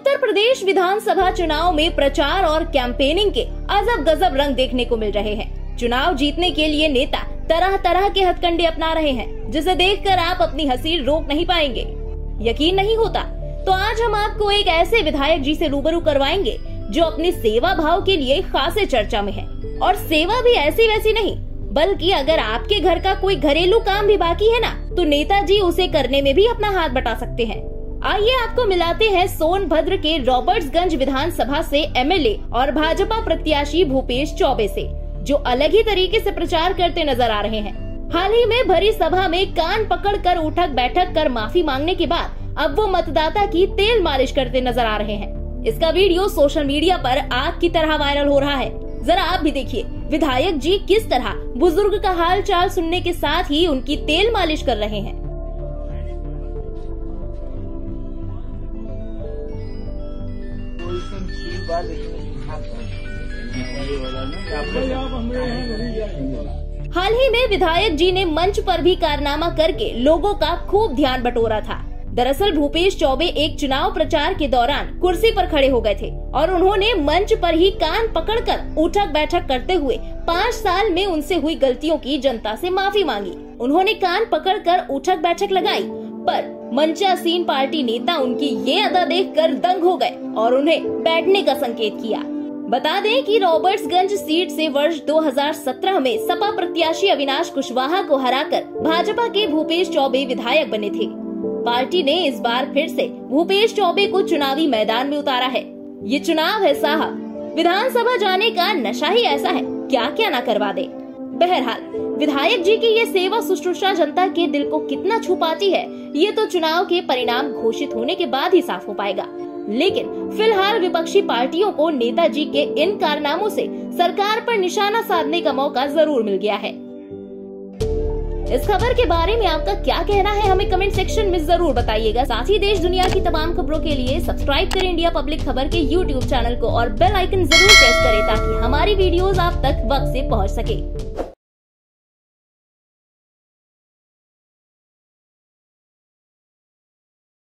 उत्तर प्रदेश विधानसभा चुनाव में प्रचार और कैंपेनिंग के अजब गजब रंग देखने को मिल रहे हैं। चुनाव जीतने के लिए नेता तरह तरह के हथकंडे अपना रहे हैं, जिसे देखकर आप अपनी हंसी रोक नहीं पाएंगे। यकीन नहीं होता तो आज हम आपको एक ऐसे विधायक जी से रूबरू करवाएंगे जो अपनी सेवा भाव के लिए खासे चर्चा में है। और सेवा भी ऐसी वैसी नहीं, बल्कि अगर आपके घर का कोई घरेलू काम भी बाकी है ना, तो नेताजी उसे करने में भी अपना हाथ बटा सकते हैं। आइए आपको मिलाते हैं सोनभद्र के रॉबर्ट्सगंज विधानसभा से एमएलए और भाजपा प्रत्याशी भूपेश चौबे से, जो अलग ही तरीके से प्रचार करते नजर आ रहे हैं। हाल ही में भरी सभा में कान पकड़कर उठक बैठक कर माफी मांगने के बाद अब वो मतदाता की तेल मालिश करते नजर आ रहे हैं। इसका वीडियो सोशल मीडिया पर आग की तरह वायरल हो रहा है। जरा आप भी देखिए विधायक जी किस तरह बुजुर्ग का हाल चाल सुनने के साथ ही उनकी तेल मालिश कर रहे हैं। हाल ही में विधायक जी ने मंच पर भी कारनामा करके लोगों का खूब ध्यान बटोरा था। दरअसल भूपेश चौबे एक चुनाव प्रचार के दौरान कुर्सी पर खड़े हो गए थे और उन्होंने मंच पर ही कान पकड़कर उठक बैठक करते हुए 5 साल में उनसे हुई गलतियों की जनता से माफी मांगी। उन्होंने कान पकड़कर उठक बैठक लगाई, पर मंचासीन पार्टी नेता उनकी ये अदा देखकर दंग हो गए और उन्हें बैठने का संकेत किया। बता दें कि रॉबर्ट्सगंज सीट से वर्ष 2017 में सपा प्रत्याशी अविनाश कुशवाहा को हराकर भाजपा के भूपेश चौबे विधायक बने थे। पार्टी ने इस बार फिर से भूपेश चौबे को चुनावी मैदान में उतारा है। ये चुनाव है साहब, विधानसभा जाने का नशा ही ऐसा है, क्या क्या ना करवा दे। बहरहाल विधायक जी की ये सेवा शुश्रूषा जनता के दिल को कितना छू पाती है, ये तो चुनाव के परिणाम घोषित होने के बाद ही साफ हो पाएगा। लेकिन फिलहाल विपक्षी पार्टियों को नेताजी के इन कारनामों से सरकार पर निशाना साधने का मौका जरूर मिल गया है। इस खबर के बारे में आपका क्या कहना है, हमें कमेंट सेक्शन में जरूर बताइएगा। साथ ही देश दुनिया की तमाम खबरों के लिए सब्सक्राइब करें इंडिया पब्लिक खबर के YouTube चैनल को और बेल आइकन जरूर प्रेस करें ताकि हमारी वीडियोस आप तक वक्त से पहुंच सके।